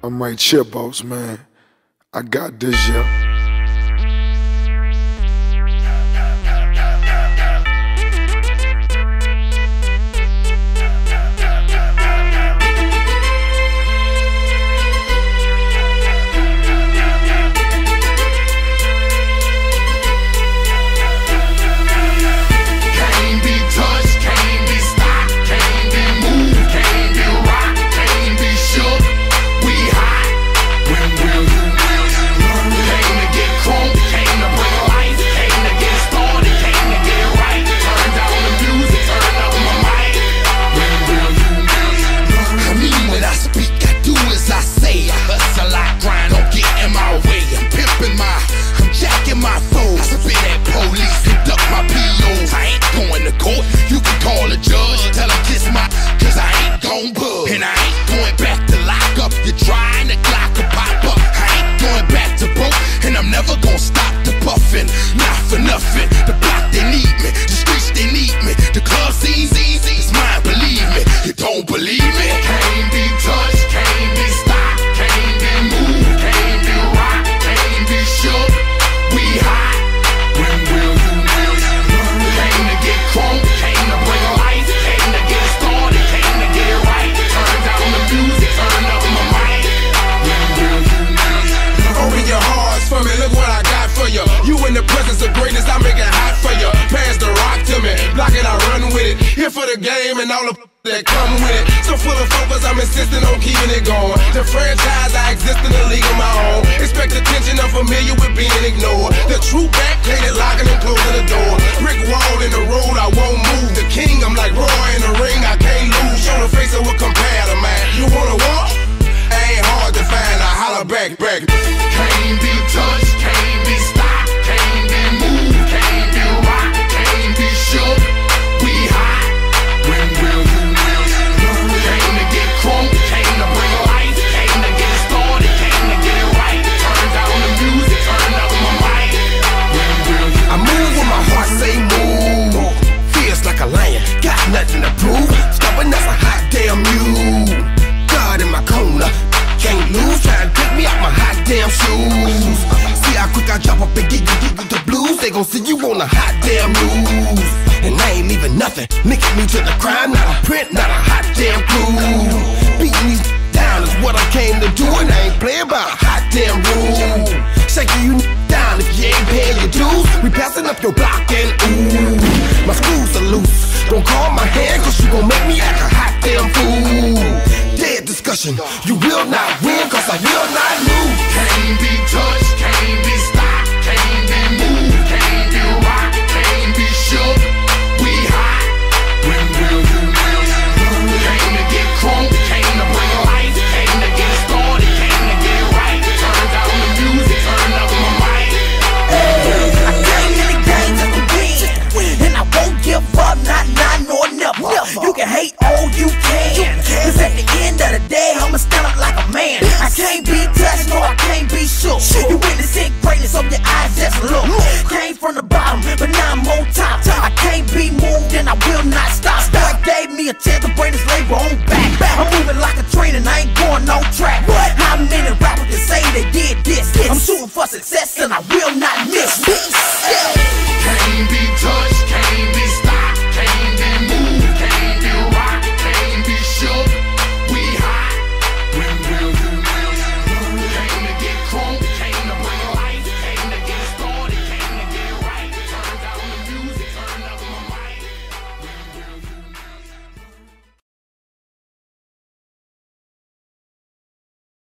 I'm right here, boss man. I got this, yeah. Here for the game and all the that come with it. So full of focus, I'm insisting on keeping it going. The franchise, I exist in a league of my own. Expect attention, I'm familiar with being ignored. The true back, plated locking and closing the door. Brick wall in the road, I won't move. The king, I'm like Roy in the ring, I can't lose. Show the face of what compare to man. You wanna walk? Ain't hard to find, I holler back. Can't be touched, can't be stopped, can't be moved, can't be rocked, can't be shook. We hot. When will you learn? Came to get crunk, came to bring life, came to get started, came to get it right. Turn down the music, turn up my mic. When will you I move when my heart say move. Feels like a lion, got nothing to prove. Stubborn as a hot damn mule. God in my corner, can't lose. Try to take me out my hot damn shoes. See how quick I drop up and get the blues. They gon' see you on the hot damn news. And I ain't leaving nothing, linking me to the crime. Not a print, not a hot damn clue. Beating these down is what I came to do, and I ain't playing by a hot damn rule. Shaking you down if you ain't paying your dues. We passing up your block and ooh, my screws are loose. Don't call my hand, cause you gon' make me act a hot damn fool. Dead discussion, you will not win, cause I will not lose. Can't be touched, can't be stopped, can't be moved, can't be rocked, can't be shook. We hot. When will you learn? Came to get crunk, came to bring life, came to get started, came to get it right. Turn down the music, turn up my mic. I came in the game to win, and I won't give up, not nor never. You can hate all you can, cause at the end of the day, I'ma stand up like a man. I can't be touched, no, I can't be shook. You witnessing greatness, so your eyes just look. Came from the bottom, but now I'm on top. I can't be moved and I will not stop. God gave me a chance to bring this label on back. I'm moving like a train and I ain't going no track. How many rappers can say they did this? I'm shooting for success.